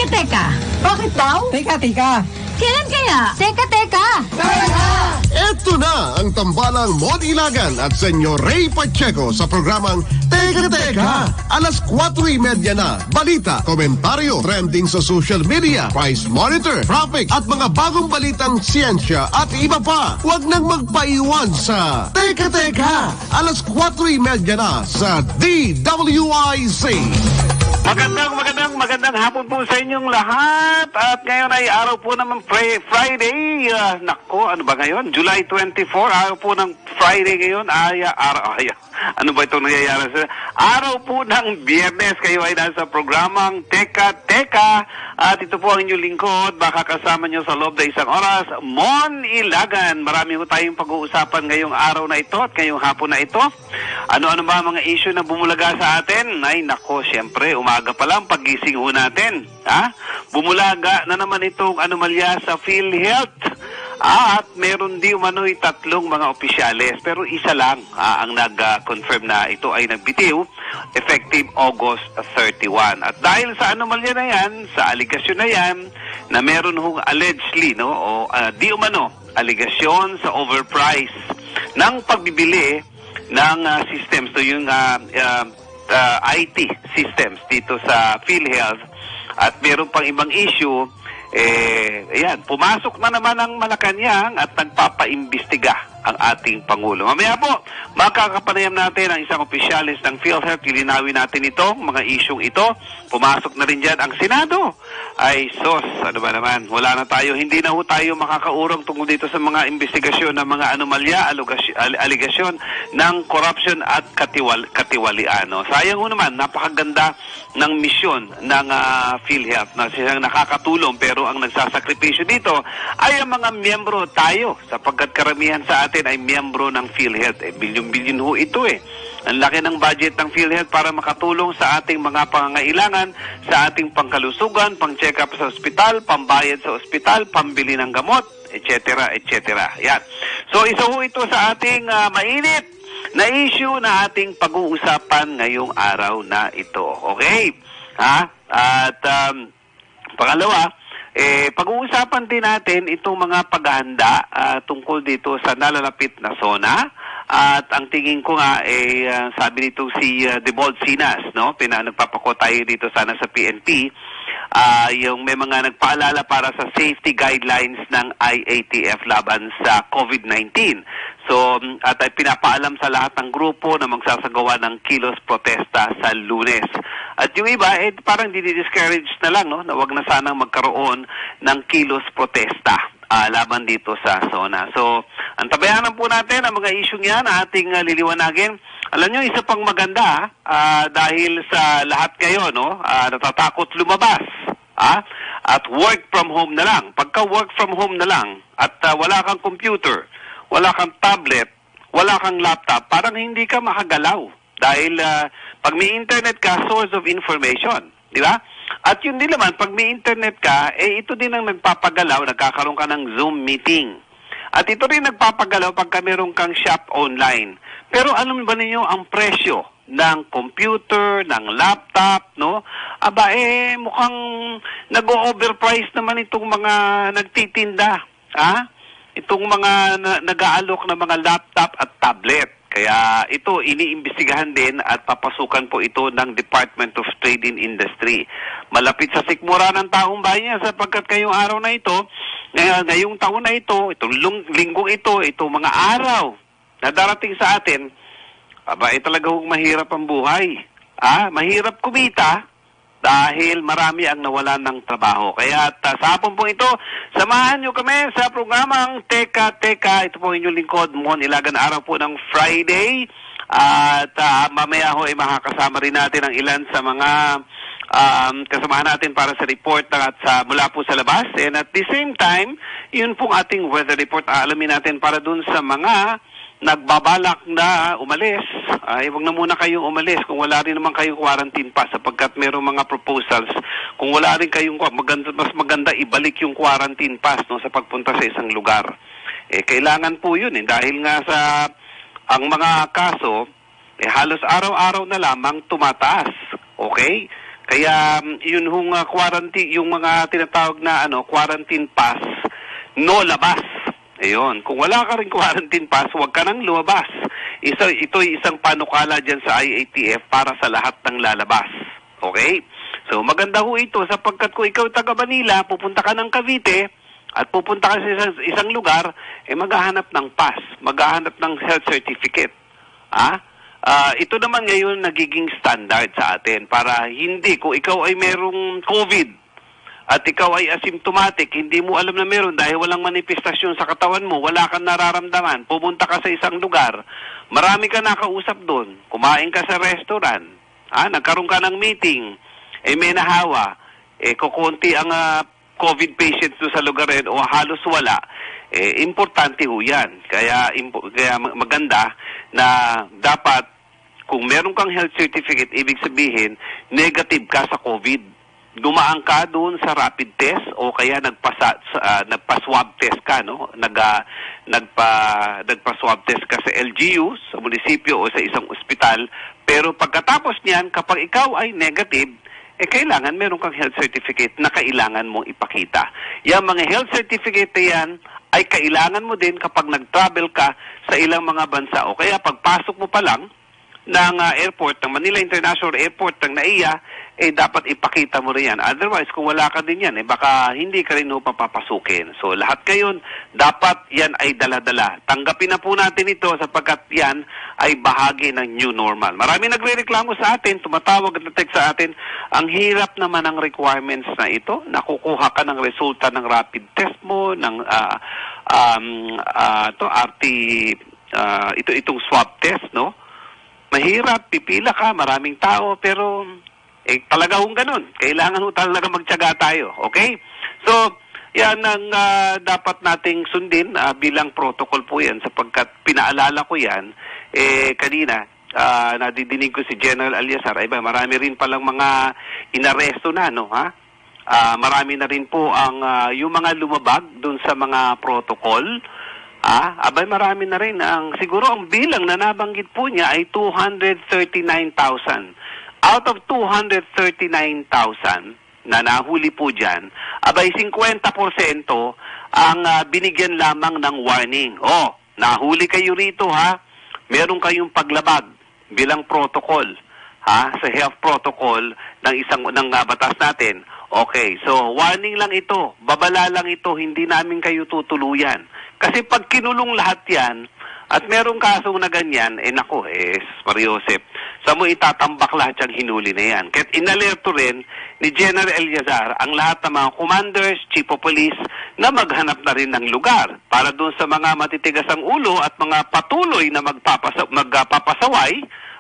Teka. Bakit daw? Teka. Kailan kaya? Teka. Ito na ang tambalang Mon Ilagan at Senyor Ray Pacheco sa programang Teka. Alas 4:30 na. Balita, komentaryo, trending sa social media, price monitor, traffic at mga bagong balitang siyensya at iba pa. Huwag nang magpaiwan sa Teka. Alas 4:30 na sa DWIC. Magandang hapon po sa inyong lahat. At ngayon ay araw po naman Friday. Nako, ano ba ngayon? July 24, araw po ng Friday ngayon. Ano ba itong nangyayari sa araw po ng Biyernes? Kayo ay nasa programang Teka. At ito po ang inyong lingkod. Baka kasama nyo sa loob na isang oras, Mon Ilagan. Marami po tayong pag-uusapan ngayong araw na ito at ngayong hapon na ito. Ano-ano ba mga issue na bumulaga sa atin? Ay, nako, syempre, umaga pa lang, pagising ho natin. Bumulaga na naman itong anomalya sa PhilHealth. At meron di umano'y 3 mga opisyales, pero isa lang ang nag-confirm na ito ay nagbitiw, effective August 31. At dahil sa anomalya na yan, sa aligasyon na yan, na meron hong allegedly, di umano, aligasyon sa overprice ng pagbibili ng systems, yung IT systems dito sa PhilHealth, at meron pang ibang issue. Ayan, pumasok na naman ang Malacanang at nagpapaimbestiga ang ating Pangulo. Mamaya po, makakapanayam natin ang isang opisyalis ng PhilHealth. Lilinawin natin itong mga isyong ito. Pumasok na rin dyan ang Senado. Ay, sos, ano ba naman? Wala na tayo, hindi na ho tayo makakaurong tungkol dito sa mga investigasyon ng mga anomalya, aligasyon ng corruption at katiwalian. Sayang ho naman, napakaganda ng misyon ng PhilHealth na silang nakakatulong, pero ang nagsasakripisyo dito ay ang mga miyembro tayo, sapagkat karamihan sa atin ay miyembro ng PhilHealth. Bilyon-bilyon ho ito Ang laki ng budget ng PhilHealth para makatulong sa ating mga pangangailangan, sa ating pangkalusugan, pang-check up sa ospital, pambayad sa ospital, pambili ng gamot, etc. Yan. So isa ho ito sa ating mainit na issue na ating pag-uusapan ngayong araw na ito. Okay? At pangalawa, pag-uusapan din natin itong mga paghahanda tungkol dito sa nalalapit na SONA. At ang tingin ko nga, sabi nito si Debold Sinas, nagpapako tayo dito sana sa PNP, yung may mga nagpaalala para sa safety guidelines ng IATF laban sa COVID-19. So, at ay pinapaalam sa lahat ng grupo na magsasagawa ng kilos protesta sa Lunes. At yung iba, parang dinidiscourage na lang, na wag na sanang magkaroon ng kilos protesta laban dito sa SONA. So, antabayanan po natin ang mga isyong yan na ating liliwanagin. Alam nyo, isa pang maganda, dahil sa lahat kayo, natatakot lumabas, at work from home na lang. Pagka work from home na lang, at wala kang computer, wala kang tablet, wala kang laptop, parang hindi ka makagalaw. Dahil pag may internet ka, source of information, di ba? At yun din naman, pag may internet ka, ito din ang nagpapagalaw, nagkakaroon ka ng Zoom meeting. At ito rin nagpapagalaw pagka meron kang shop online. Pero alam ba ninyo ang presyo ng computer, ng laptop, mukhang nag-overprice naman itong mga nagtitinda, itong mga nag-aalok ng mga laptop at tablet. Kaya ito, iniimbestigahan din at papasukan po ito ng Department of Trade and Industry. Malapit sa sikmura ng taong bayan sapagkat ngayong araw na ito, ngayong taon na ito, itong linggong ito, itong mga araw na darating sa atin, talaga mahirap ang buhay. Mahirap kumita dahil marami ang nawalan ng trabaho. Kaya sa hapon po ito, samahan nyo kami sa programang Teka. Ito po inyong lingkod, Mon Ilagan, araw po ng Friday. At mamaya ho ay makakasama rin natin ang ilan sa mga kasamahan natin para sa report at mula po sa labas. And at the same time, yun pong ating weather report, alamin natin para dun sa mga nagbabalak na umalis. Huwag na muna kayong umalis kung wala rin naman kayong quarantine pass, sapagkat mayroong mga proposals. Kung wala rin kayong mas maganda ibalik yung quarantine pass sa pagpunta sa isang lugar. Kailangan po yun dahil nga sa ang mga kaso halos araw-araw na lamang tumataas. Okay? Kaya yun hong quarantine, yung mga tinatawag na quarantine pass, no labas. Ayun, kung wala ka rin quarantine pass, huwag ka nang lumabas. Ito'y isang panukala dyan sa IATF para sa lahat ng lalabas. Okay? So maganda ho ito sapagkat kung ikaw taga Manila, pupunta ka ng Cavite at pupunta ka sa isang lugar, maghahanap ng pass, maghahanap ng health certificate. Ito naman ngayon nagiging standard sa atin para hindi, kung ikaw ay merong COVID at ikaw ay asymptomatic, hindi mo alam na meron dahil walang manifestasyon sa katawan mo, wala kang nararamdaman, pumunta ka sa isang lugar, marami ka nakausap doon, kumain ka sa restaurant, nagkaroon ka ng meeting, may nahawa, kukunti ang COVID patients doon sa lugar rin o halos wala, importante ho yan. Kaya maganda na dapat kung meron kang health certificate, ibig sabihin, negative ka sa COVID. Dumaan ka doon sa rapid test o kaya nagpa-swab test ka, no? Nagpa-swab test ka sa LGU, sa munisipyo o sa isang ospital. Pero pagkatapos niyan, kapag ikaw ay negative, kailangan meron kang health certificate na kailangan mong ipakita. Yung mga health certificate yan ay kailangan mo din kapag nag-travel ka sa ilang mga bansa. O kaya pagpasok mo pa lang ng airport, ng Manila International Airport, ng NAIA, dapat ipakita mo rin yan. Otherwise, kung wala ka din yan, baka hindi ka rin papapasukin. So, lahat kayon, dapat yan ay dala-dala. Tanggapin na po natin ito sapagkat yan ay bahagi ng new normal. Marami nagre-reklamo sa atin, tumatawag at text sa atin, ang hirap naman ng requirements na ito. Nakukuha ka ng resulta ng rapid test mo, ng itong swab test, no? Mahirap, pipila ka, maraming tao, pero talaga hong ganun. Kailangan ho talaga magtiyaga tayo, okay? So, yan ang dapat nating sundin bilang protocol po yan sapagkat pinaalala ko yan, kanina, nadidinig ko si General Alyazar, marami rin palang mga inaresto na, no, ha? Marami na rin po ang yung mga lumabag dun sa mga protocol. Marami na rin. Siguro ang bilang na nabanggit po niya ay 239,000. Out of 239,000 na nahuli po dyan, 50% ang binigyan lamang ng warning. Nahuli kayo rito, ha? Meron kayong paglabag bilang protocol, ha? Sa health protocol ng batas natin. Okay, so warning lang ito, babala lang ito, hindi namin kayo tutuluyan. Kasi pag kinulong lahat yan, at merong kasong na ganyan, Mariosep, sa mo itatambak lahat yung hinuli na yan. Kahit inalerto rin ni General Alyazar ang lahat ng mga commanders, chief of police, na maghanap na rin ng lugar para doon sa mga matitigas ang ulo at mga patuloy na magpapasaway,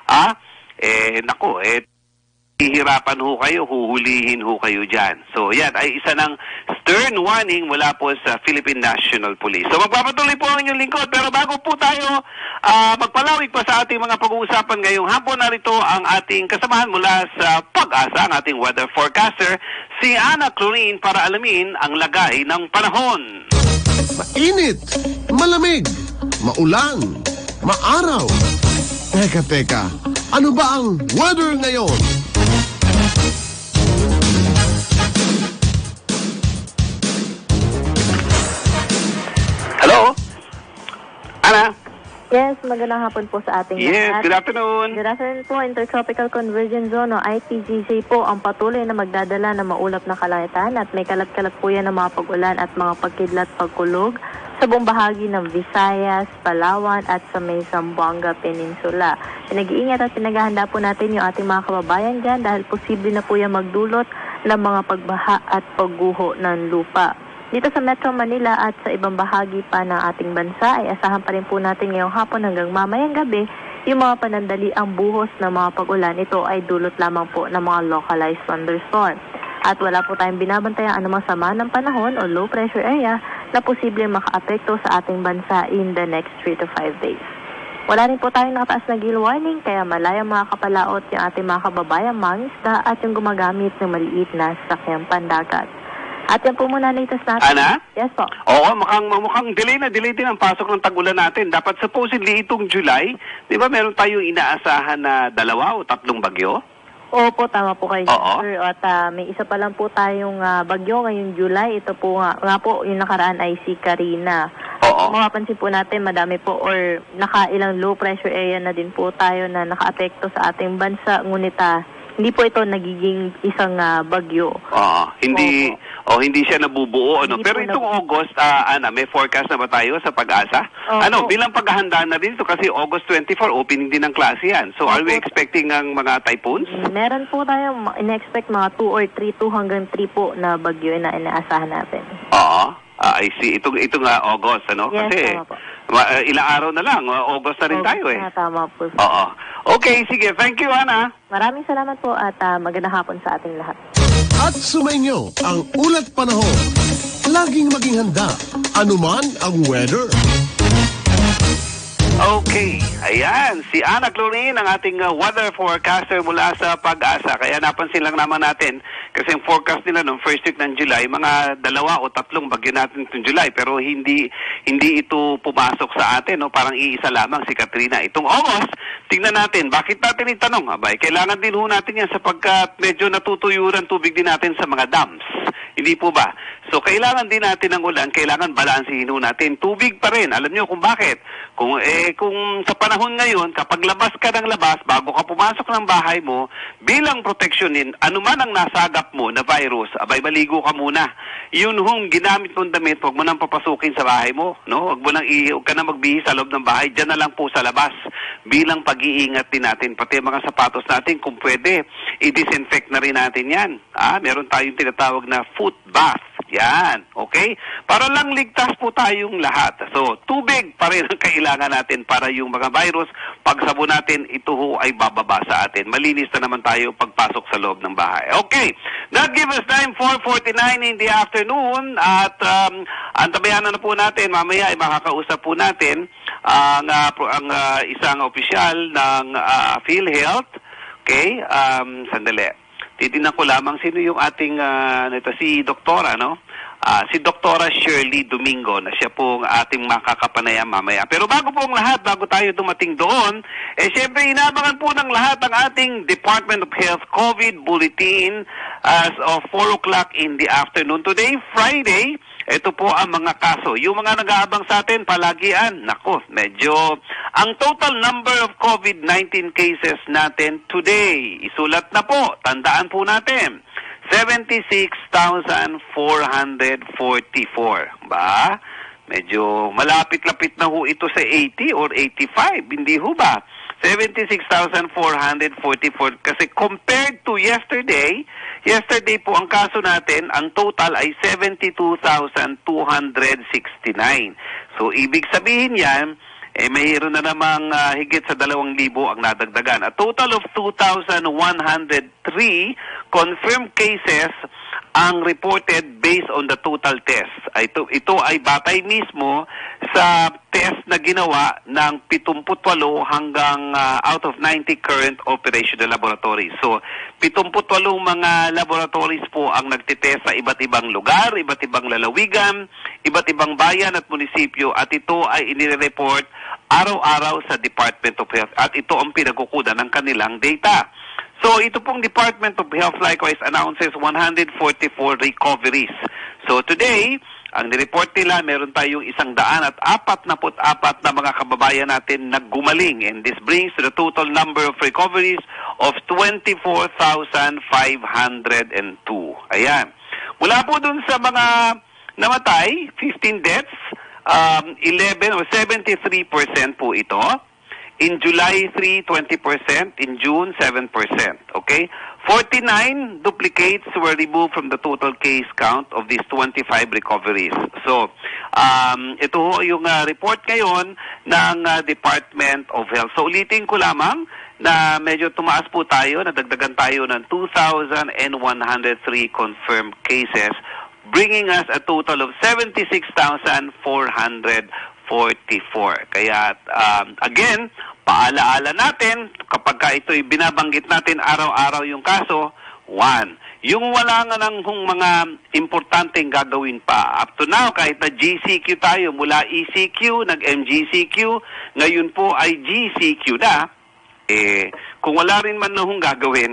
hihirapan ho kayo, huhulihin ho kayo dyan. So, yan ay isa ng stern warning mula po sa Philippine National Police. So, magpapatuloy po ang inyong lingkod. Pero bago po tayo magpalawig pa sa ating mga pag-uusapan ngayong hapon, narito ang ating kasamahan mula sa Pag-asa, ang ating weather forecaster, si Ana Clorin, para alamin ang lagay ng panahon. Mainit, malamig, maulan, maaraw. Teka, ano ba ang weather ngayon? Hello? Ana? Yes, magandang hapon po sa ating Yes, lahat. good afternoon. Good afternoon po. Intertropical Convergence Zone o ITGZ po ang patuloy na magdadala ng maulap na kalangitan at may kalat-kalat po yan ng mga pag-ulan at mga pagkidlat pagkulog sa buong bahagi ng Visayas, Palawan at sa may Zamboanga Peninsula. Pinag-iingat at pinaghahanda po natin yung ating mga kababayan dyan dahil posible na po yan magdulot ng mga pagbaha at pagguho ng lupa. Dito sa Metro Manila at sa ibang bahagi pa ng ating bansa ay asahan pa rin po natin ngayong hapon hanggang mamayang gabi yung mga panandaliang buhos ng mga pag-ulan. Ito ay dulot lamang po ng mga localized thunderstorm. At wala po tayong binabantayan anumang sama ng panahon o low pressure area na posibleng maka-apekto sa ating bansa in the next 3 to 5 days. Wala rin po tayong nakataas na gale warning kaya malayang mga kapalaot yung ating mga kababayang mangisda at yung gumagamit ng maliit na sasakyang pandagat. At yan po muna latest natin. Ana? Yes po. Oo, mukhang delay din ang pasok ng tag-ulan natin. Dapat supposedly itong July, di ba meron tayong inaasahan na 2 o 3 bagyo? Opo, tama po kayo, Oo. sir. At may isa pa lang po tayong bagyo ngayong July. Ito po nga po, yung nakaraan ay si Karina. Oo. Mapapansin po natin, madami po or nakailang low pressure area na din po tayo na naka-apekto sa ating bansa. Ngunit hindi po ito nagiging isang bagyo. Hindi siya nabubuo, ano. Hindi Pero po itong August, may forecast na ba tayo sa Pag-asa? Opo. Bilang paghahanda na din ito kasi August 24, opening din ng klase yan. So, are we Opo. expecting ang mga typhoons? Meron po tayo, in-expect mga 2 or 3, 2 hanggang 3 po na bagyo na inaasahan natin. Oo. I see. Ito nga August, ano? Yes, Kasi tama po. ilang araw na lang, August na rin tayo eh. Tama po. Oo. Okay, sige. Thank you, Ana. Maraming salamat po at magandang hapon sa ating lahat. At sumainyo ang ulat panahon. Laging maging handa, anuman ang weather. Okay, ayan, si Ana Clorin, ang ating weather forecaster mula sa Pag-asa. Kaya napansin lang naman natin, kasi ang forecast nila noong first week ng July, mga 2 o 3 bagyo natin itong July, pero hindi ito pumasok sa atin, no? Parang iisa lamang si Katrina. Itong August, tingnan natin, bakit natin itanong? Abay, kailangan din ho natin yan sapagkat medyo natutuyuran tubig din natin sa mga dams. Hindi po ba? So, kailangan din natin ng ulan, kailangan balansihin ho natin. Tubig pa rin. Alam niyo kung bakit? Kung sa panahon ngayon, kapag labas ka ng labas, bago ka pumasok ng bahay mo, bilang proteksyonin, anuman ang nasagap mo na virus, abay, maligo ka muna. Yun hong ginamit mong damit, huwag mo nang papasukin sa bahay mo. No? Huwag ka na magbihis sa loob ng bahay. Diyan na lang po sa labas. Bilang pag-iingat din natin, pati mga sapatos natin, kung pwede, i-disinfect na rin natin yan. Meron tayong tinatawag na foot bath. Yan, okay? Para lang ligtas po tayong lahat. So, tubig pa rin ang kailangan natin para yung mga virus, pag sabon natin, ito ho ay bababa sa atin. Malinis na naman tayo pagpasok sa loob ng bahay. Okay, that gives us time 4:49 in the afternoon at antabayanan na po natin, mamaya ay makakausap po natin ang isang opisyal ng PhilHealth. Okay, sandali. Titignan ko lamang sino yung ating si Doktora, no? Si Doktora Shirley Domingo na siya pong ating makakapanayam mamaya. Pero bago po ang lahat, bago tayo dumating doon, syempre inabangan po ng lahat ang ating Department of Health COVID Bulletin as of 4 o'clock in the afternoon. Today, Friday, ito po ang mga kaso. Yung mga nag-aabang sa atin, palagian, nako, medyo ang total number of COVID-19 cases natin today, isulat na po, tandaan po natin, 76,444. Ba? Medyo malapit-lapit na ho ito sa 80 or 85, hindi ho ba? 76,444 kasi compared to yesterday po ang kaso natin, ang total ay 72,269. So, ibig sabihin yan, mayroon na namang higit sa 2,000 ang nadagdagan. A total of 2,103 confirmed cases ang reported based on the total test. Ito ay batay mismo sa test na ginawa ng 78 hanggang out of 90 current operational laboratories. So, 78 mga laboratories po ang nagtitest sa iba't ibang lugar, iba't ibang lalawigan, iba't ibang bayan at munisipyo at ito ay inire-report araw-araw sa Department of Health at ito ang pinagkukunan ng kanilang data. So, ito pong Department of Health likewise announces 144 recoveries. So, today, ang nireport nila, meron tayong 144 na mga kababayan natin na gumaling. And this brings to the total number of recoveries of 24,502. Ayan. Mula po dun sa mga namatay, 15 deaths, 11 or 73% po ito. In July 3, 20%. In June, 7%. Okay? 49 duplicates were removed from the total case count of these 25 recoveries. So, ito yung report ngayon ng Department of Health. So, ulitin ko lamang na medyo tumaas po tayo, nadagdagan tayo ng 2,103 confirmed cases, bringing us a total of 76,444. Kaya, again, paalaala natin, kapag ito'y binabanggit natin araw-araw yung kaso, 1. Yung wala nga ng mga importanteng gagawin pa. Up to now, kahit na GCQ tayo, mula ECQ, nag-MGCQ, ngayon po ay GCQ na, kung wala rin man nung gagawin,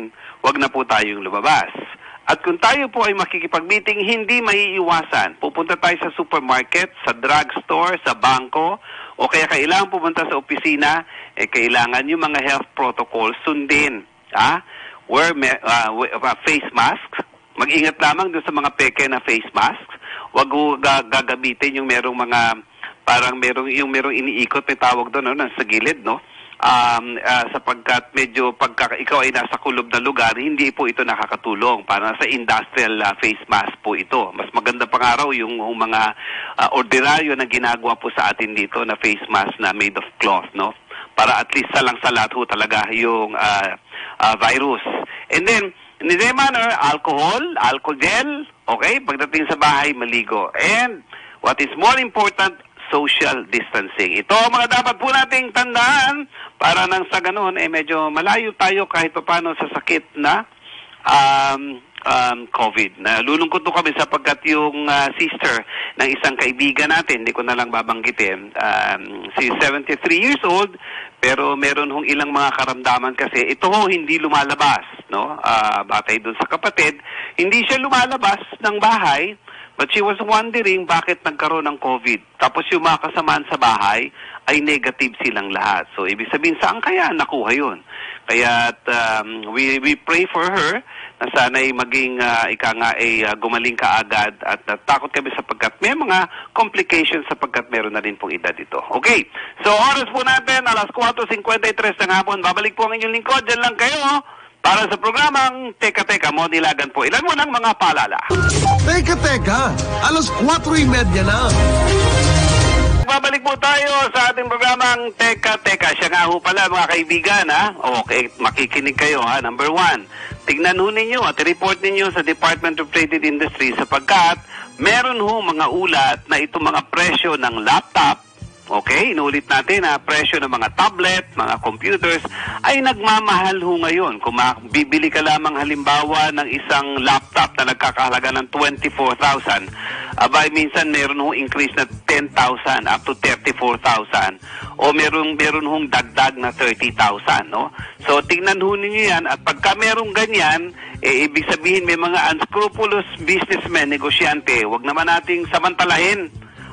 wag na po tayong lumabas. At kung tayo po ay makikipag-meeting, hindi maiiwasan. Pupunta tayo sa supermarket, sa drugstore, sa bangko, o kaya kailangan pumunta sa opisina, kailangan yung mga health protocols sundin. Wear face masks. Mag-ingat lamang doon sa mga peke na face masks. Huwag gagamitin yung merong mga, parang merong iniikot, may tawag doon, sa gilid, no? Sapagkat medyo pagka ikaw ay nasa kulob na lugar, hindi po ito nakakatulong. Para sa industrial face mask po ito. Mas maganda pang araw yung mga ordinaryo na ginagawa po sa atin dito na face mask na made of cloth, no? Para at least salang-salat ho talaga yung virus. And then, in the same manner, alcohol gel, okay? Pagdating sa bahay, maligo. And what is more important, social distancing. Ito ang mga dapat po nating tandaan para nang sa ganun, medyo malayo tayo kahit paano sa sakit na COVID. Nalulungkot po kami sapagkat yung sister ng isang kaibigan natin, hindi ko na lang babanggitin, si 73 years old, pero meron hong ilang mga karamdaman kasi ito ho hindi lumalabas, no? Batay dun sa kapatid, hindi siya lumalabas ng bahay. But she was wondering bakit nagkaroon ng COVID. Tapos yung mga kasamaan sa bahay ay negative silang lahat. So, ibig sabihin, saan kaya nakuha yun? Kaya we pray for her na sana'y maging gumaling kaagad at natakot kami sapagkat may mga complications sapagkat meron na rin pong edad ito. Okay, so oras po natin, alas 4:53 ng hapon. Babalik po ang inyong lingkod. Diyan lang kayo para sa programang Teka Monilagan po. Ilan mo ng mga paalala? Teka, alas 4:30 na. Babalik po tayo sa ating programang Teka. Siya nga ho pala mga kaibigan, Okay, makikinig kayo, Number 1, tignan ho ninyo at report ninyo sa Department of Trade and Industry sapagkat meron ho mga ulat na itong mga presyo ng laptop, okay, inulit natin na presyo ng mga tablet, mga computers, ay nagmamahal ho ngayon. Kung bibili ka lamang halimbawa ng isang laptop na nagkakahalaga ng 24,000, abay minsan meron hong increase na 10,000 up to 34,000 o meron hong dagdag na 30,000, no? So tingnan ho ninyo yan at pagka merong ganyan, ibig sabihin may mga unscrupulous businessmen, negosyante, wag naman nating samantalahin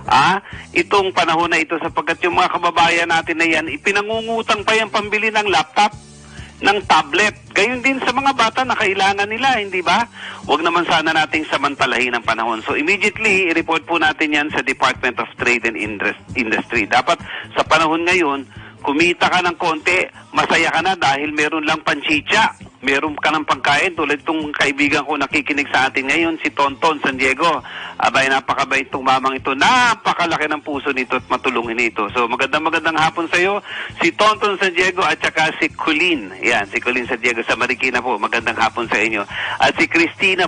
itong panahon na ito sapagkat yung mga kababayan natin na yan, ipinangungutang pa yung pambili ng laptop, ng tablet. Gayon din sa mga bata na kailangan nila, hindi ba? Huwag naman sana nating samantalahin ang panahon. So immediately, i-report po natin yan sa Department of Trade and Industry. Dapat sa panahon ngayon, kumita ka ng konti, masaya ka na dahil meron lang panchicha. Meron ka ng pagkain tulad itong kaibigan ko nakikinig sa atin ngayon, si Tonton San Diego. Abay, napakabait itong mamang ito. Napakalaki ng puso nito at matulungin nito. So, magandang hapon sa iyo, si Tonton San Diego at saka si Colleen. Yan, si Colleen San Diego sa Marikina po. Magandang hapon sa inyo. At si Christina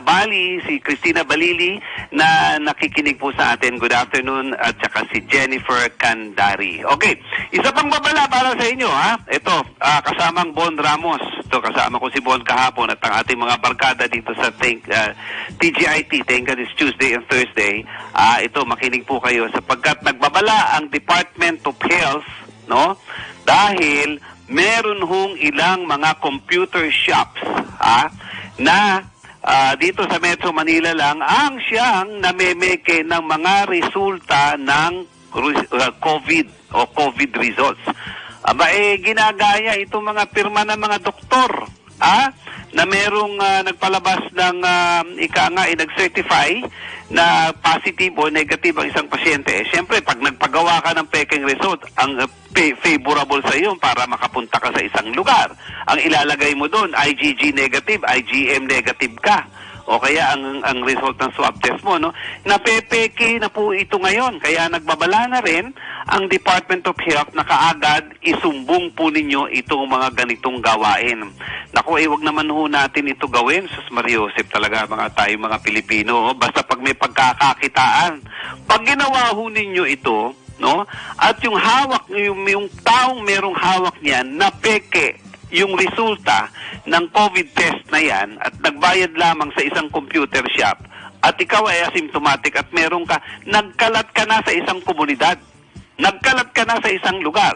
Balili na nakikinig po sa atin. Good afternoon. At saka si Jennifer Candari. Okay, isa pang babala para sa inyo, Ito, kasamang Bon Ramos. Ito, kasama ko si Bon kahapon at ang ating mga barkada dito sa TGIT, Tenga this Tuesday and Thursday. Ito, makinig po kayo sapagkat nagbabala ang Department of Health, no? Dahil meron hong ilang mga computer shops na dito sa Metro Manila lang ang siyang namemeke ng mga resulta ng COVID o COVID results. Ginagaya itong mga pirma ng mga doktor, na merong nagpalabas ng nag-certify na positive o negative ang isang pasyente. Siyempre, pag nagpagawa ka ng peking result, ang favorable sa iyo para makapunta ka sa isang lugar. Ang ilalagay mo doon, IgG negative, IgM negative ka. O kaya ang result ng swab test mo, no? Napepeke na po ito ngayon. Kaya nagbabala na rin ang Department of Health na kaagad isumbong po ninyo itong mga ganitong gawain. Naku, wag naman ho natin ito gawin. Sus Maria Josep talaga mga Pilipino. Basta pag may pagkakakitaan. Pag ginawa ho ninyo ito, no? At yung hawak, yung taong merong hawak niyan, napeke yung resulta ng COVID test na yan at nagbayad lamang sa isang computer shop at ikaw ay asymptomatic at meron ka, nagkalat ka na sa isang komunidad, nagkalat ka na sa isang lugar.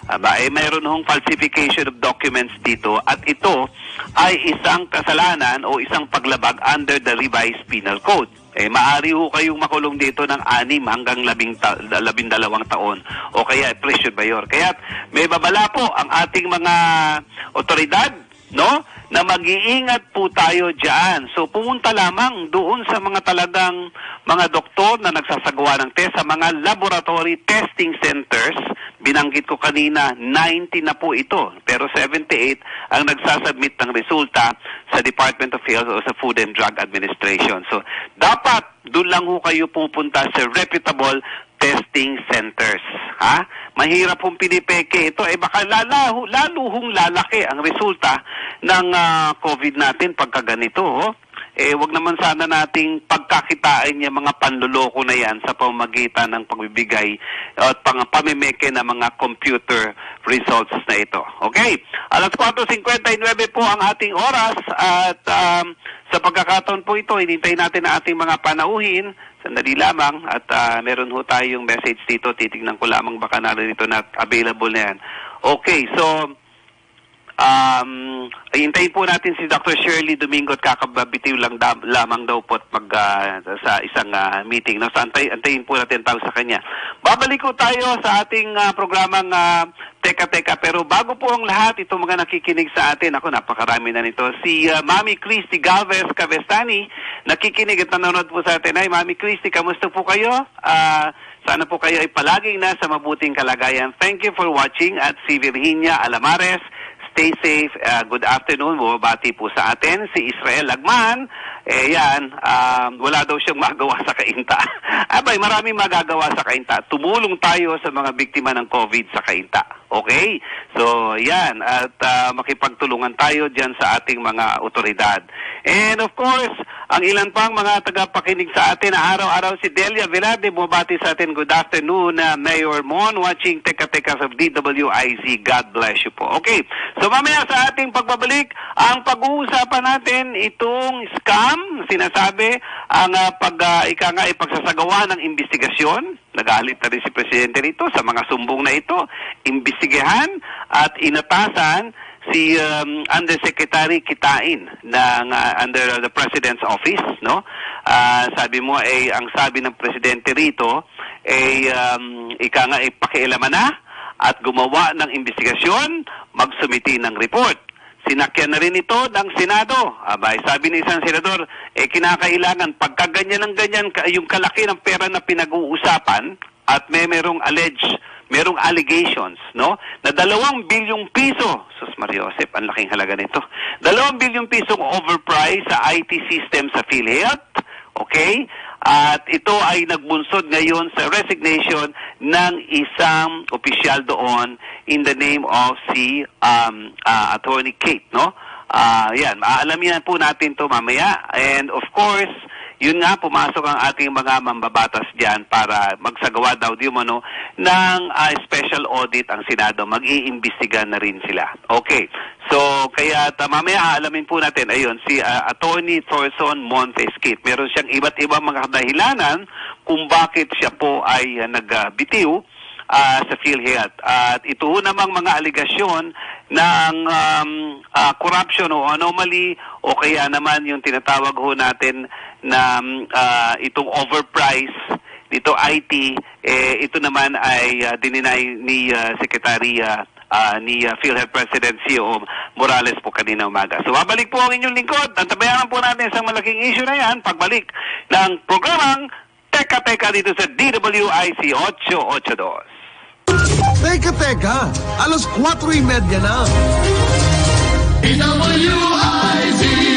mayroon hong falsification of documents dito at ito ay isang kasalanan o isang paglabag under the revised penal code. Maaari ho kayong makulong dito ng 6 hanggang 12 taon o kaya prison mayor. Kaya may babala po ang ating mga otoridad, no, na mag-iingat po tayo dyan. So pumunta lamang doon sa mga talagang mga doktor na nagsasagawa ng test sa mga laboratory testing centers. Binanggit ko kanina, 90 na po ito. Pero 78 ang nagsasubmit ng resulta sa Department of Health o sa Food and Drug Administration. So dapat doon lang ho kayo pupunta sa reputable testing centers. Ha? Mahirap pong pinipeke ito. Baka lalo hong lalaki ang resulta ng COVID natin pagka ganito. Wag naman sana nating pagkakitain yung mga panluloko na yan sa pamamagitan ng pagbibigay at pamimeke ng mga computer results na ito. Okay? 4:59 po ang ating oras at sa pagkakataon po ito, hinintay natin ang ating mga panauhin. Sandali lamang at meron ho tayong message dito. Titignan ko lamang baka narito na available na yan. Okay, so hintayin po natin si Dr. Shirley Domingo at kakababitiw lang lamang daw po sa isang meeting. No? So antayin po natin tawag sa kanya. Babalik ko tayo sa ating programang Teka, pero bago po ang lahat, ito mga nakikinig sa atin, ako napakarami na nito, si Mami Christy Galvez Cabestani, nakikinig at nanonood po sa atin. Ay, Mami Christy, kamusta po kayo? Sana po kayo ay palaging nasa mabuting kalagayan. Thank you for watching at si Virginia Alamares, stay safe, good afternoon, bumabati po sa atin. Si Israel Lagman, wala daw siyang magawa sa Cainta. Abay, maraming magagawa sa Cainta. Tumulong tayo sa mga biktima ng COVID sa Cainta. Okay? So, yan. At makipagtulungan tayo dyan sa ating mga otoridad. And of course, ang ilan pang mga tagapakinig sa atin na araw-araw si Delia Velarde, bumabati sa atin. Good afternoon, Mayor Mon, watching Teka of DWIZ. God bless you po. Okay. So, mamaya sa ating pagbabalik, ang pag-uusapan natin itong scam, sinasabi, ang ipagsasagawa ng investigasyon. Nagalit na rin si Presidente rito sa mga sumbong na ito. Imbestigahan at inatasan si Undersecretary Kitain ng under the President's Office, no? Sabi mo ang sabi ng presidente rito pakialaman na at gumawa ng investigasyon, magsumiti ng report. Sinakyan na rin ito ng Senado. Abay, sabi ni isang senador, kinakailangan pagka ganyan ng ganyan yung kalaki ng pera na pinag-uusapan at merong allegations, no? Na 2 bilyong piso. Sus Mario Josep, ang laking halaga nito. 2 bilyong pisong overprice sa IT system sa PhilHealth. Okay? At ito ay nagbunsod ngayon sa resignation ng isang opisyal doon in the name of si Attorney Kate, no? Yan, maaalamihan po natin to mamaya. And of course, yun nga, pumasok ang ating mga mambabatas dyan para magsagawa daw ng special audit ang Senado. Mag-iimbestiga na rin sila. Okay. So, kaya mamaya aalamin po natin, ayun, si Attorney Thorson Montesquit. Meron siyang iba't ibang mga dahilanan kung bakit siya po ay nagbitiw sa PhilHealth. At ito namang mga aligasyon ng corruption o anomaly o kaya naman yung tinatawag ho natin na itong overprice nito IT, ito naman ay dininay ni Secretary ni PhilHealth President CEO Morales po kanina umaga. So, babalik po ang inyong lingkod. Antabayanan po natin sa malaking issue na yan pagbalik ng programang Teka dito sa DWIC 882. Teka, 4:30 na. DWIC!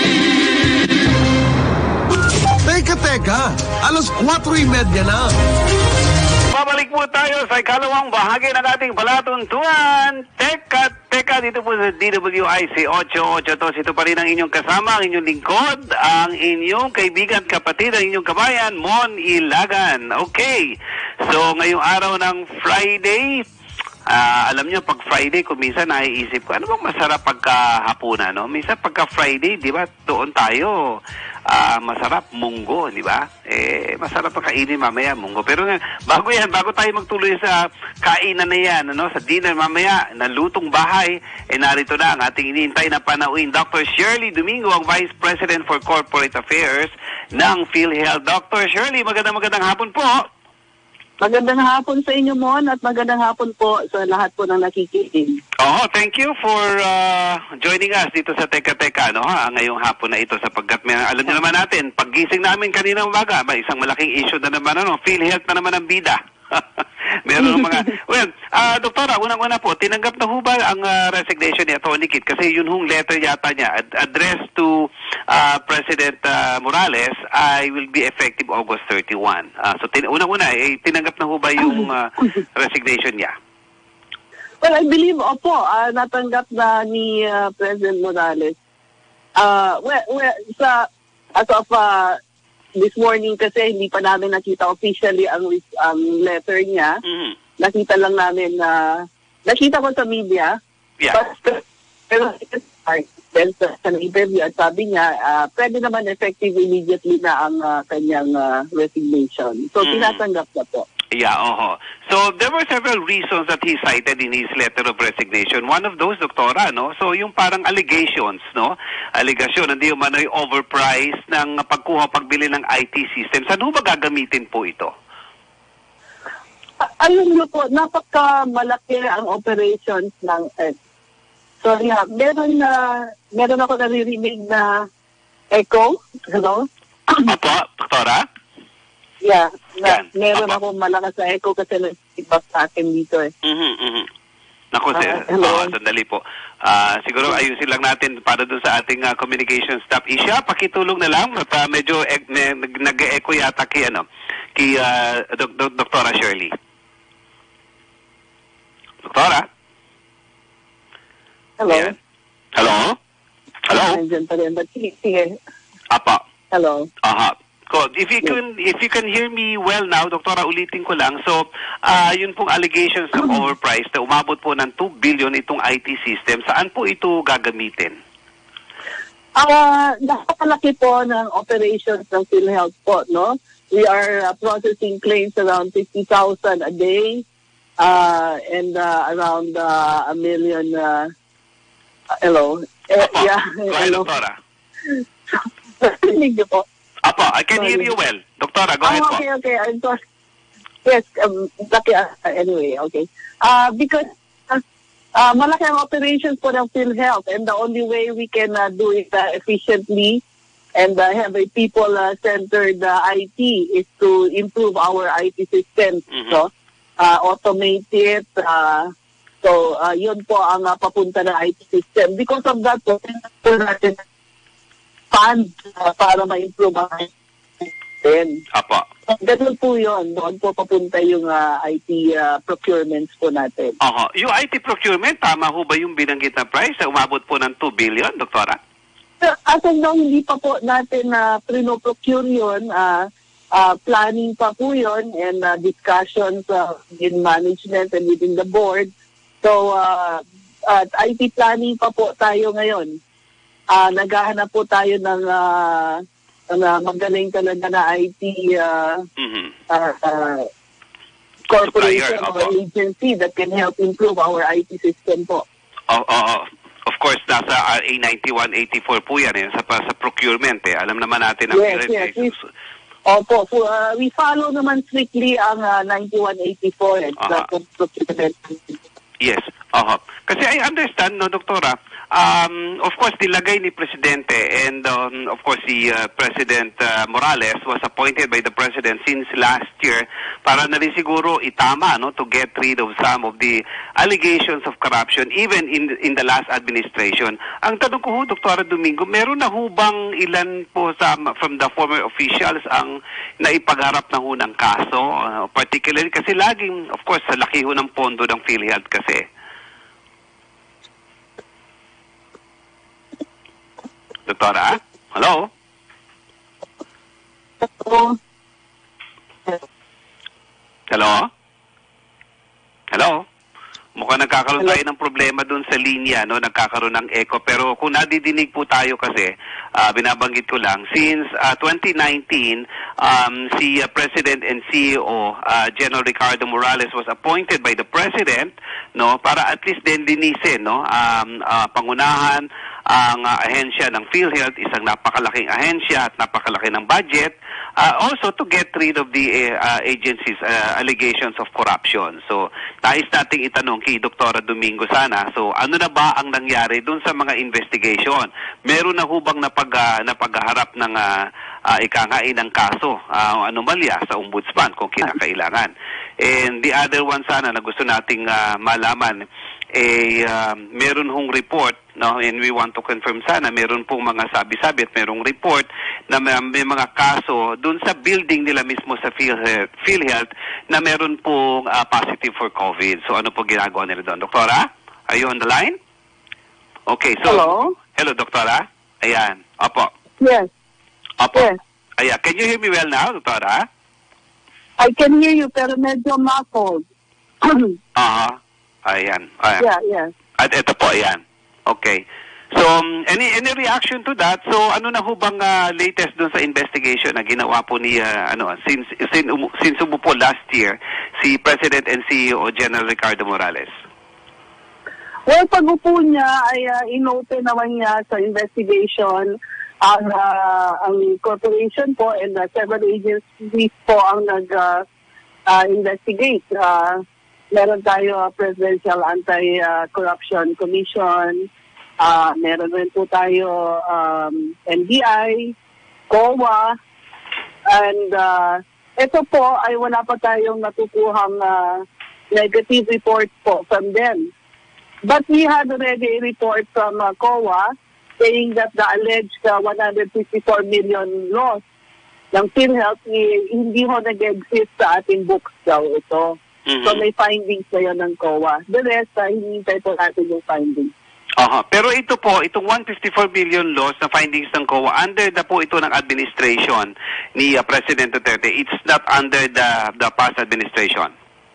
Teka, 4:30 na. Babalik po tayo sa ikalawang bahagi ng ating palatuntunan. Teka, dito po sa DWIC 882. Ito pa rin ang inyong kasama, ang inyong lingkod, ang inyong kaibigan, kapatid, ang inyong kabayan, Mon Ilagan. Okay, so ngayong araw ng Friday, Alam nyo, pag Friday, kung minsan naiisip ko, ano bang masarap pagkahapunan, no? Minsan pagka Friday, di ba, doon tayo, masarap munggo, di ba? Masarap pagkainin mamaya, munggo. Pero bago tayo magtuloy sa kainan na yan, ano, sa dinner mamaya, na lutong bahay, narito na ang ating inihintay na panauhin, Dr. Shirley Domingo, ang Vice President for Corporate Affairs ng PhilHealth. Dr. Shirley, magandang hapon po. Magandang hapon sa inyo, Mon, at magandang hapon po sa lahat po ng nakikinig. Thank you for joining us dito sa Teka Teka, no, ngayong hapon na ito, sapagkat alam niyo naman natin, paggising namin kanina umaga, may isang malaking issue na naman, PhilHealth na naman ang bida. Meron mga... Well, Doktora, unang-una po, tinanggap na ho ba ang resignation ni Atty. Kit? Kasi yun hong letter yata niya, addressed to President Morales, will be effective August 31. So, unang-una, tinanggap na ho ba yung resignation niya? Well, I believe, natanggap na ni President Morales. As of this morning kasi hindi pa namin nakita officially ang letter niya. Mm-hmm. Nakita lang namin nakita ko sa media. Yeah. Pero sa interview at sabi niya, pwede naman effective immediately na ang kanyang resignation. So, tinatanggap na po. Yeah, So, there were several reasons that he cited in his letter of resignation. One of those, Doktora, no? So, yung parang allegations, no? Allegation, hindi yung manoy overprice ng pagbili ng IT system. Saan ho ba gagamitin po ito? Ayun mo po, napaka-malaki ang operations ng sorry ha, meron ako naririnig na echo. Hello? Opo, Doktora? Yeah, meron Opo. ako malakas na echo kasi nag-feedback sa akin dito eh. Naku, sir. Hello. Sandali po. Siguro ayusin lang natin para dun sa ating communication staff. Isha, pakitulong na lang. At medyo nag-echo yata kay Doktora Shirley. Doktora? Hello? Ayan. Hello? Hello? Nandiyan pa rin. But sige. Apa. Hello? Aha. If you can hear me well now, Doktora, ulitin ko lang. So, yun pong allegations ng overpriced na umabot po ng 2 billion itong IT system. Saan po ito gagamitin? Napakalaki po ng operations ng PhilHealth po, no? We are processing claims around 50,000 a day and around a million. Hello? Yeah. Go ahead, Doktora. Hindi po. Apo, I can hear you well. Doktora, go ahead po. Okay. I'm sorry. Yes, anyway, okay. Because malaki ang operations po ng PhilHealth and the only way we can do it efficiently and have a people-centered IT is to improve our IT systems. So, automate it. So, yun po ang papunta ng IT system. Because of that, po natin fund para ma-improve ang system. Apo. Ganun po yun. Doon po papunta yung IT procurements po natin. Yung IT procurement, tama ho ba yung binanggit na price? Umabot po ng 2 billion, Doktora? As of now, hindi pa po natin pre-procure yun. Planning pa po yun and discussions in management and within the board. So, IT planning pa po tayo ngayon. Naghahanap po tayo ng magaling talaga na IT corporation or agency that can help improve our IT system po. Of course, nasa RA 9184 po yan sa procurement. Alam naman natin ang yes. Opo, we follow naman strictly ang 9184 procurement. Yes. Kasi I understand, no, Doktora, of course, nilagay ni Presidente and of course, si President Morales was appointed by the President since last year para na rin siguro itama, no, to get rid of some of the allegations of corruption even in the last administration. Ang tanong ko ho, Dr. Domingo, meron na ho bang ilan po from the former officials ang naipagharap na ho ng kaso? Particularly kasi laging, of course, sa laki ho ng pondo ng PhilHealth kasi. Doktora? Hello? Hello? Hello? nagkakaroon tayo ng problema dun sa linya, no? Nagkakaroon ng echo. Pero kung nadidinig po tayo kasi, binabanggit ko lang, since 2019, si President and CEO General Ricardo Morales was appointed by the President, no, para at least din linisin, no, pangunahan ang ahensya ng PhilHealth, isang napakalaking ahensya at napakalaki ng budget. Also to get rid of the agency's allegations of corruption. So, nais nating itanong kay Dr. Domingo sana, so ano na ba ang nangyari dun sa mga investigation? Meron na hubang napagharap ng ikangain ng kaso, anomalya sa ombudsman kung kinakailangan. And the other one sana na gusto nating malaman, meron hong report, no, and we want to confirm sana, meron pong mga sabi-sabi at merong report na may mga kaso dun sa building nila mismo sa PhilHealth na meron pong positive for COVID. So ano po ginagawa nila doon? Doktora, are you on the line? Okay, so... Hello, Doktora? Ayan, opo. Yes. Opo. Yes. Ayan, can you hear me well now, Doktora? I can hear you, pero medyo muffled. Ayan. Yeah. At ito po, ayan. Okay. So, any reaction to that? So, ano na ho bang latest dun sa investigation na ginawa po ni, since umupo last year, si President and CEO General Ricardo Morales? Well, pag-upo niya ay inote naman niya sa investigation ang corporation po and several agencies po ang nag-investigate. Meron tayo Presidential Anti-Corruption Commission, meron rin po tayo NBI, COA, and ito po ay wala pa tayong natukuhang negative report po from them. But we had already a report from COA saying that the alleged 154 million loss ng PhilHealth hindi ho nag-exist sa ating books daw ito. So may findings na yun ng COA. The rest, hinihintay po natin yung findings. Pero ito po, itong 154 billion loss na findings ng COA, under na po ito ng administration ni President Duterte. It's not under the past administration.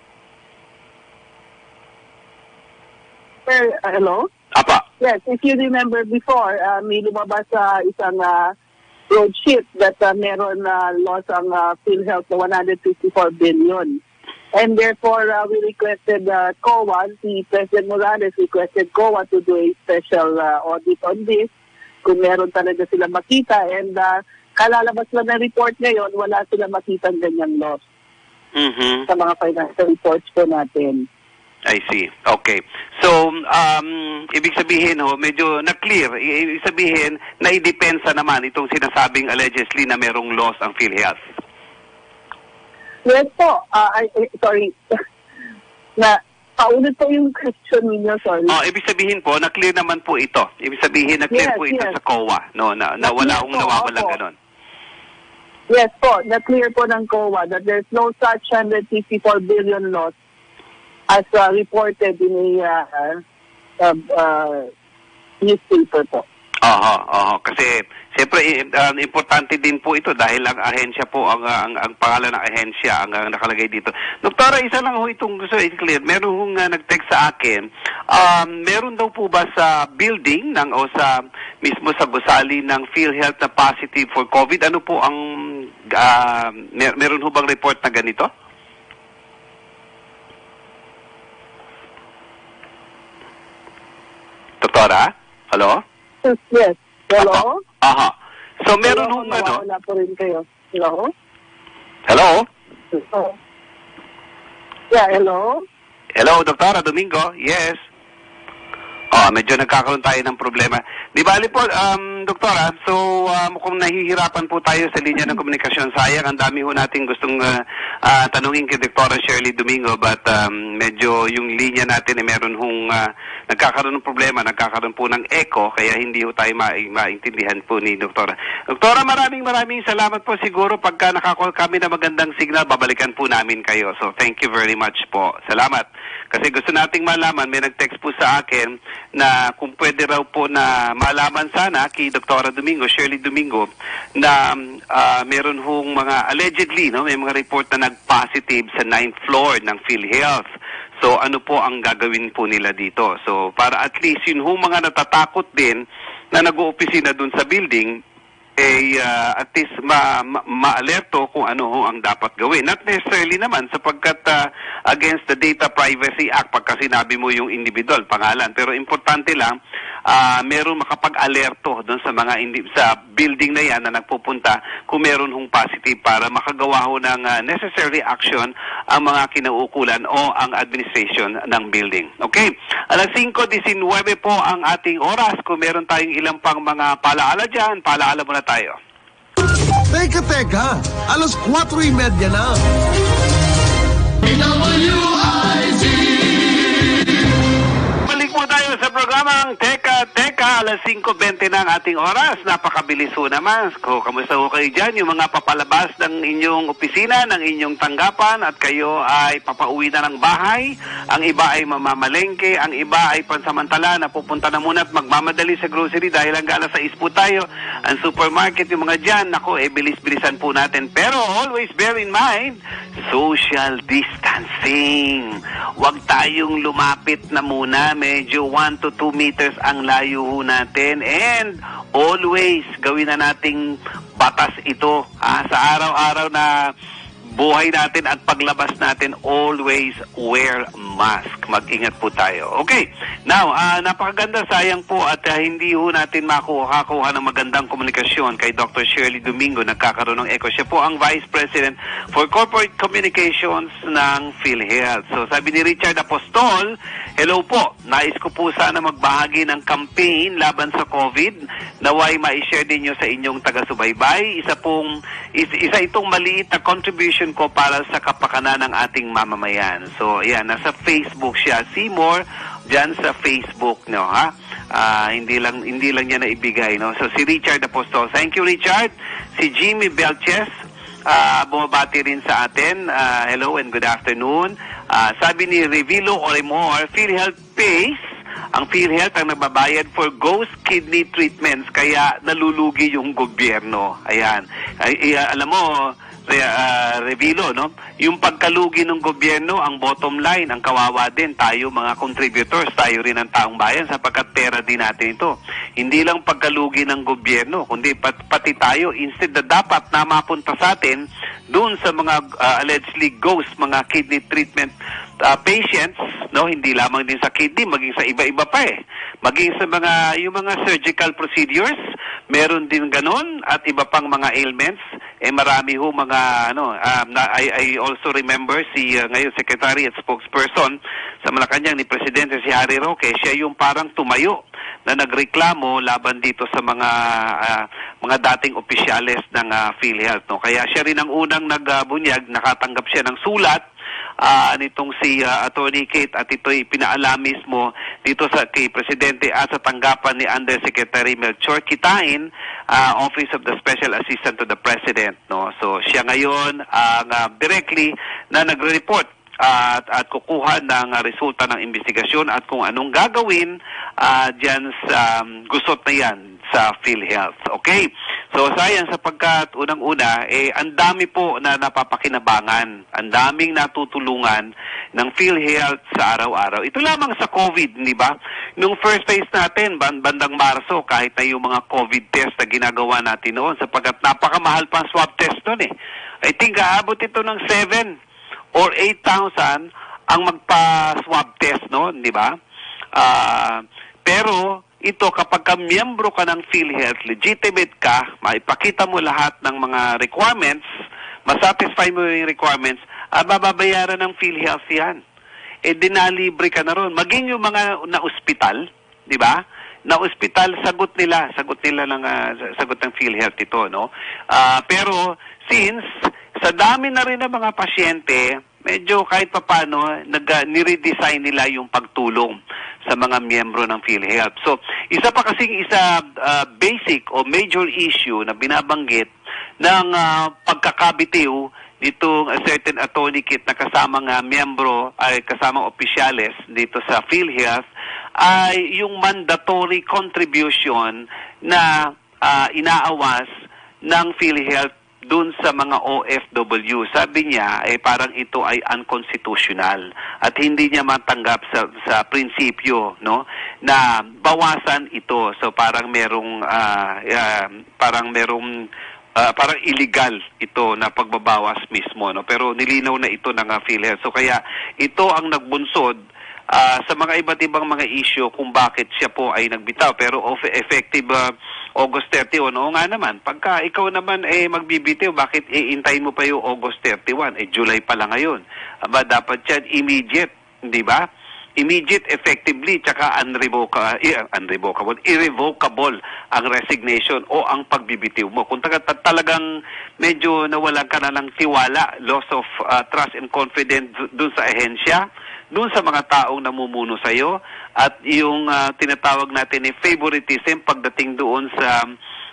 Hello? Apa. Yes, if you remember before, may lumabas sa isang broadsheet that meron loss ang PhilHealth na 154 billion. And therefore, we requested COA, si President Morales requested COA to do a special audit on this kung meron talaga sila makita. And kalalabas lang na report ngayon, wala sila makita ganyang loss sa mga financial reports po natin. I see. Okay. So, ibig sabihin medyo na-clear. Ibig sabihin, naidepensa naman itong sinasabing allegedly na merong loss ang PhilHealth. Yes po. Sorry. Paulit po yung question ninyo, sorry. Ibig sabihin po, na-clear naman po ito. Ibig sabihin, na-clear po ito sa COA. No, na wala akong nawawalang ganon. Yes po. Na-clear po ng COA that there's no such 154 billion loss as reported in a newspaper po. Kasi siyempre importante din po ito dahil ang ahensya po ang pangalan ng ahensya ang nakalagay dito. Doktora, isa lang ho itong gusto i-clear. Meron hong nag-text sa akin. Meron daw po ba sa building o sa mismo sa gusali ng PhilHealth na positive for COVID? Ano po ang meron ho bang report na ganito? Doktora? Hello? Yes. Hello? So, meron hong Wala po rin kayo. Hello? Hello? Yeah, hello? Hello, Doktora Domingo? Yes. Medyo nagkakaroon tayo ng problema. Di bali po, Doktora, so mukhang nahihirapan po tayo sa linya ng komunikasyon. Sayang, ang dami ho natin gustong tanungin kay Doktora Shirley Domingo, but medyo yung linya natin meron hong nagkakaroon ng problema, nagkakaroon po ng echo, kaya hindi ho tayo maintindihan po ni Doktora. Doktora, maraming salamat po. Siguro pagka nakakuha kami na magandang signal, babalikan po namin kayo. So, thank you very much po. Salamat. Kasi gusto nating malaman, may nag-text po sa akin na kung pwede raw po na malaman sana kay Dr. Domingo, Shirley Domingo, na meron hong mga allegedly, may mga report na nag-positive sa 9th floor ng PhilHealth. So ano po ang gagawin po nila dito? So para at least yun mga natatakot din na nag-oopisina dun sa building, at least ma-alerto kung ano ho ang dapat gawin. Not necessarily naman sapagkat against the Data Privacy Act pagka sinabi mo yung individual, pangalan. Pero importante lang, meron makapag-alerto doon sa mga sa building na yan na nagpupunta kung meron hong positive para makagawa ho ng necessary action ang mga kinauukulan o ang administration ng building. Okay? Alas 5:19 po ang ating oras. Kung meron tayong ilang pang mga palaala dyan, palaala muna tayo. Teka, alas 4:30 na. Balik po tayo sa programang Teka, alas 5:20 na ang ating oras. Napakabilis ho naman. Kamusta ho kayo dyan? Yung mga papalabas ng inyong opisina, ng inyong tanggapan at kayo ay papauwi na ng bahay. Ang iba ay mamamalengke, ang iba ay pansamantala na pupunta na muna at magmamadali sa grocery dahil hanggang alas 6 po tayo. Ang supermarket, yung mga dyan, bilis-bilisan po natin. Pero always bear in mind, social distancing. Huwag tayong lumapit na muna. Medyo 1 to 2 meters ang layo ho natin. And always gawin na nating batas ito sa araw-araw na buhay natin at paglabas natin, always wear mask. Mag-ingat po tayo. Okay. Now, napakaganda, sayang po at hindi ho natin makuha ng magandang komunikasyon kay Dr. Shirley Domingo. Nagkakaroon ng echo. Siya po ang Vice President for Corporate Communications ng PhilHealth. So, sabi ni Richard Apostol, hello po. Nais ko po sana magbahagi ng campaign laban sa COVID. Naway ma-share din nyo sa inyong taga-subaybay. Isa itong maliit na contribution ko para sa kapakanan ng ating mamamayan. So, ayan, nasa Facebook siya. See more dyan sa Facebook, no, ha? Hindi lang niya naibigay, no? So, si Richard Apostol. Thank you, Richard. Si Jimmy Belches, bumabati rin sa atin. Hello and good afternoon. Sabi ni Revilo Oremor, PhilHealth pays. Ang PhilHealth ang nagbabayad for ghost kidney treatments, kaya nalulugi yung gobyerno. Ayan. Alam mo, Revilo, no? Yung pagkalugi ng gobyerno, ang bottom line, ang kawawa din, tayo mga contributors, tayo rin ang taong bayan sapagkat pera din natin ito. Hindi lang pagkalugi ng gobyerno, kundi pati tayo, instead na dapat na mapunta sa atin doon sa mga allegedly ghost, mga kidney treatment patients, no, hindi lamang din sa kidney, maging sa iba-iba pa maging sa yung mga surgical procedures, meron din ganon at iba pang mga ailments. Marami ho mga I also remember si ngayon Secretary at Spokesperson sa Malacanang ni Presidente si Harry Roque, siya yung parang tumayo na nagreklamo laban dito sa mga dating opisyales ng PhilHealth, no. Kaya siya rin ang unang nagbunyag, nakatanggap siya ng sulat nitong si Attorney Kate at ito'y pinaalam mismo dito kay Presidente at sa tanggapan ni Undersecretary Melchor Kitain, Office of the Special Assistant to the President, no. So siya ngayon directly na nagre-report at kukuha ng resulta ng investigasyon at kung anong gagawin diyan sa gusot na yan sa PhilHealth. Okay? So sayang sapagkat unang-una ang dami po na napapakinabangan, ang daming natutulungan ng PhilHealth sa araw-araw. Ito lamang sa COVID, di ba? Nung first phase natin, bandang Marso, kahit na yung mga COVID test na ginagawa natin noon sapagkat napakamahal pa ang swab test noon I think aabot ito ng 7 or 8,000 ang magpa-swab test noon, di ba? Pero ito, kapag miyembro ka ng PhilHealth, legitimate ka, maipakita mo lahat ng mga requirements, masatisfy mo yung requirements, mababayaran ng PhilHealth yan. Dinalibre ka na ron. Maging yung mga na-ospital, di ba? Na-ospital, sagot nila sagot ng PhilHealth ito, no? Pero since sa dami na rin ng mga pasyente, medyo kahit papano, niredesign nila yung pagtulong sa mga miyembro ng PhilHealth. So, isa basic o major issue na binabanggit ng pagkakabitiw nitong certain Attorney Kit na kasamang miyembro ay kasamang opisyales dito sa PhilHealth ay yung mandatory contribution na inaawas ng PhilHealth dun sa mga OFW. Sabi niya, parang ito ay unconstitutional at hindi niya matanggap sa prinsipyo, no, na bawasan ito. So parang parang illegal ito na pagbabawas mismo, no. Pero nilinaw na ito ng PhilHealth. So kaya ito ang nagbunsod sa mga iba't ibang mga issue kung bakit siya po ay nagbitaw. Pero effective August 31, oo nga naman, pagka ikaw naman magbibitiw, bakit iintayin mo pa yung August 31? July pa lang ngayon. Aba, dapat yan immediate, di ba? Immediate, effectively, tsaka irrevocable ang resignation o ang pagbibitiw mo. Kung talagang medyo nawalan ka na ng tiwala, loss of trust and confidence dun sa ahensya, dun sa mga taong namumuno sa'yo, at yung tinatawag natin favoritism pagdating doon sa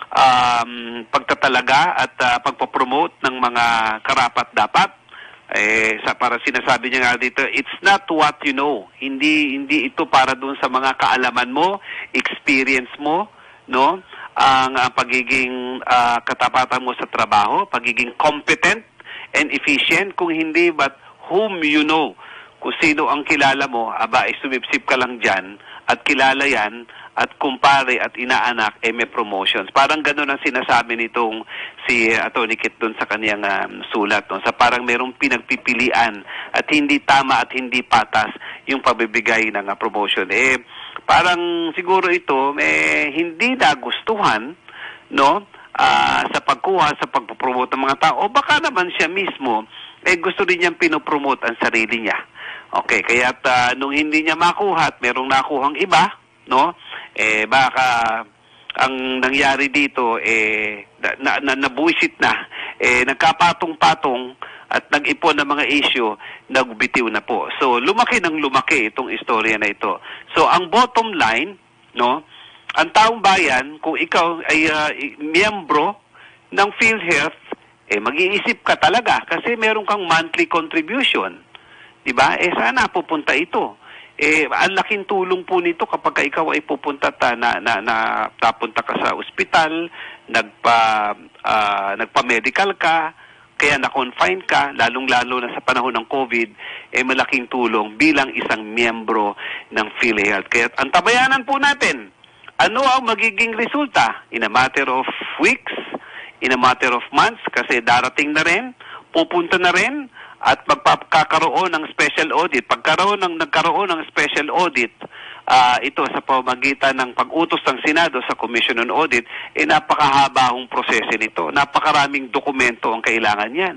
pagtatalaga at pagpapromote ng mga karapat-dapat, para sinasabi niya nga dito, it's not what you know. Hindi ito para doon sa mga kaalaman mo, experience mo, no? Ang pagiging katapatan mo sa trabaho, pagiging competent and efficient, kung hindi, but whom you know. Kung sino ang kilala mo, sumipsip ka lang dyan, at kilala yan, at kumpare at inaanak, may promotions. Parang gano'n ang sinasabi nitong si Atty. Kit doon sa kaniyang sulat. No? Sa parang merong pinagpipilian at hindi tama at hindi patas yung pabibigay ng promotion. Parang siguro ito, hindi nagustuhan, no? Sa pagkuha, sa pagpopromote ng mga tao. O baka naman siya mismo, gusto rin niyang pinopromote ang sarili niya. Okay, kaya nung hindi niya makuha at merong nakuhang iba, no? Baka ang nangyari dito nabuisit na, nagkapatong-patong at nag-ipon ng mga issue, nagbitiw na po. So lumaki itong istorya na ito. So ang bottom line, no, ang taong bayan, kung ikaw ay miyembro ng PhilHealth, mag-iisip ka talaga kasi meron kang monthly contribution. Diba? Sana pupunta ito. Ang laking tulong po nito kapag ikaw ay pupunta napunta ka sa ospital, nagpa-medical ka, kaya na-confine ka, lalong-lalo na sa panahon ng COVID, malaking tulong bilang isang miyembro ng PhilHealth. Kaya ang tabayanan po natin, ano ang magiging resulta? In a matter of weeks, in a matter of months, kasi darating na rin, pupunta na rin, at magkakaroon ng special audit. Nagkaroon ng special audit, ito sa pamamagitan ng pag-utos ng Senado sa Commission on Audit, napakahaba-hong proseso nito. Napakaraming dokumento ang kailangan yan.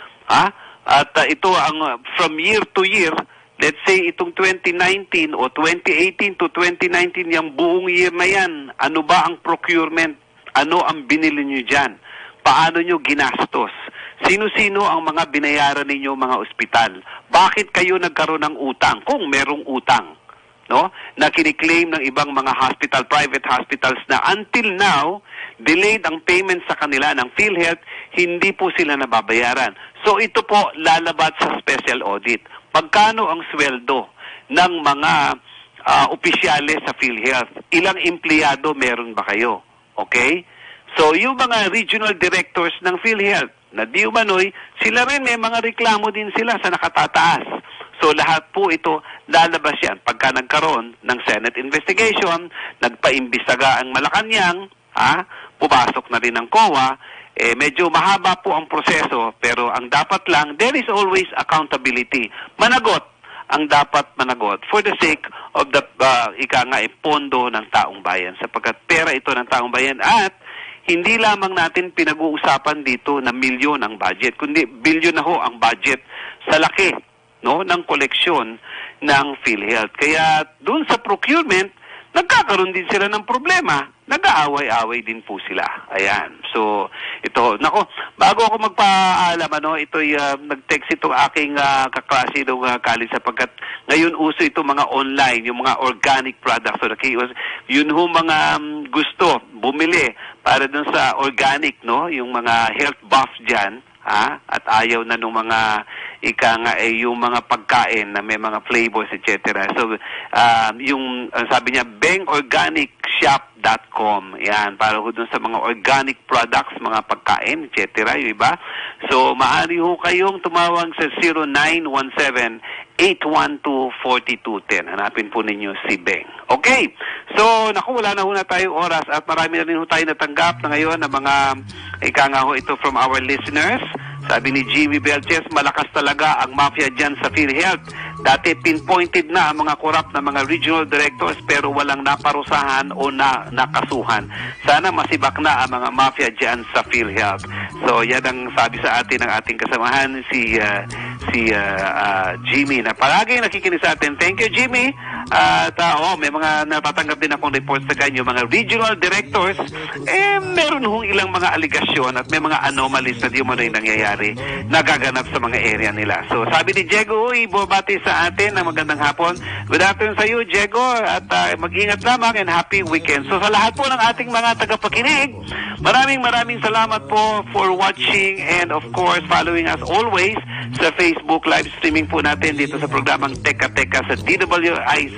At ito ang from year to year, let's say itong 2019 o 2018 to 2019, yung buong year na yan, ano ba ang procurement? Ano ang binili nyo dyan? Paano nyo ginastos? Sino-sino ang mga binayaran ninyo mga ospital? Bakit kayo nagkaroon ng utang? Kung merong utang, no? Na kiniklaim ng ibang mga hospital, private hospitals na until now, delayed ang payment sa kanila ng PhilHealth, hindi po sila nababayaran. So ito po lalabas sa special audit. Magkano ang sweldo ng mga opisyales sa PhilHealth? Ilang empleyado meron ba kayo? Okay? So yung mga regional directors ng PhilHealth, na di umano'y, sila rin may mga reklamo din sila sa nakatataas. So lahat po ito lalabas yan. Pagka nagkaroon ng Senate investigation, nagpaimbestiga ang Malacanang, pumasok na rin ang COA, medyo mahaba po ang proseso, pero ang dapat lang, there is always accountability. Managot ang dapat managot for the sake of the pondo ng taong bayan, sapagkat pera ito ng taong bayan, at hindi lamang natin pinag-uusapan dito na milyon ang budget, kundi bilyon na ho ang budget sa laki, no, ng koleksyon ng PhilHealth. Kaya doon sa procurement, nagkakaroon din sila ng problema. Nag-aaway-away din po sila. Ayan. So, ito. Nako, bago ako magpaalam, ito'y nag-text itong aking kaklase nung college, sapagkat ngayon uso ito mga online, yung mga organic products. So, yun ho mga gusto bumili para dun sa organic, no? Yung mga health buff dyan, at ayaw na nung mga ika nga yung mga pagkain na may mga flavors, etc. So, yung sabi niya, bengorganicshop.com. Yan, para ho dun sa mga organic products, mga pagkain, etc. Yung iba. So, maaari ho kayong tumawag sa 0917-812-4210. Hanapin po ninyo si Beng. Okay. So, naku, wala na ho na tayong oras at marami na rin ho tayo natanggap na ngayon na mga ika nga ho ito from our listeners. Sabi ni Jimmy Belches, malakas talaga ang mafia dyan sa PhilHealth. Dati pinpointed na ang mga corrupt na mga regional directors pero walang naparusahan o nakasuhan. Sana masibak na ang mga mafia dyan sa PhilHealth. So yan ang sabi sa atin ng ating kasamahan si Jimmy na palagi nakikinig sa atin. Thank you, Jimmy. At may mga natatanggap din akong reports sa kanyo, mga regional directors, meron hong ilang mga aligasyon at may mga anomalies na di mo na nangyayari nagaganap sa mga area nila. So sabi ni Diego, ibabati sa atin na magandang hapon. Good afternoon sa iyo, Diego, at mag-ingat lamang and happy weekend. So sa lahat po ng ating mga tagapakinig, maraming salamat po for watching and of course following us always sa Facebook live streaming po natin dito sa programang Teka Teka sa DWIC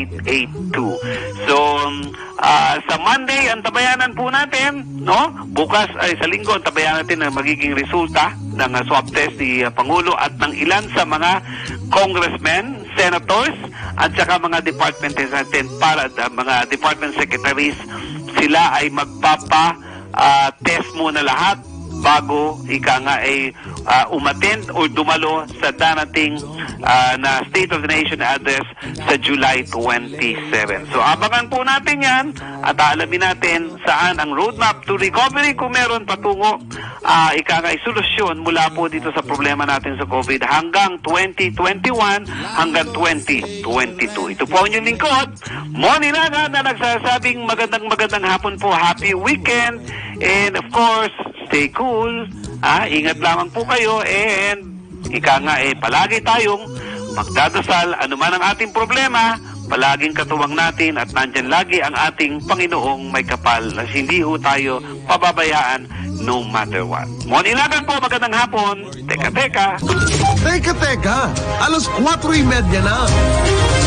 882. So sa Monday, ang tabayanan po natin, no? Bukas ay sa Linggo, ang tabayanan natin ang magiging resulta ng swab test ni Pangulo at ng ilan sa mga congressmen, senators, at saka mga department heads natin para mga department secretaries, sila ay magpapa-test muna lahat bago ika nga ay umattend o dumalo sa darating na State of the Nation address sa July 27. So abangan po natin yan at alamin natin saan ang roadmap to recovery kung meron patungo ika nga ay solusyon mula po dito sa problema natin sa COVID hanggang 2021 hanggang 2022. Ito po ang inyong lingkod, Moni Laga, na nagsasabing magandang hapon po, happy weekend, and of course stay cool, ingat lamang po kayo, and ika nga palagi tayong magdadasal, anuman ang ating problema, palaging katuwang natin at nandyan lagi ang ating Panginoong may kapal na hindi ho tayo pababayaan no matter what. Monilagan po, magandang hapon. Teka. Teka, 4:30 na.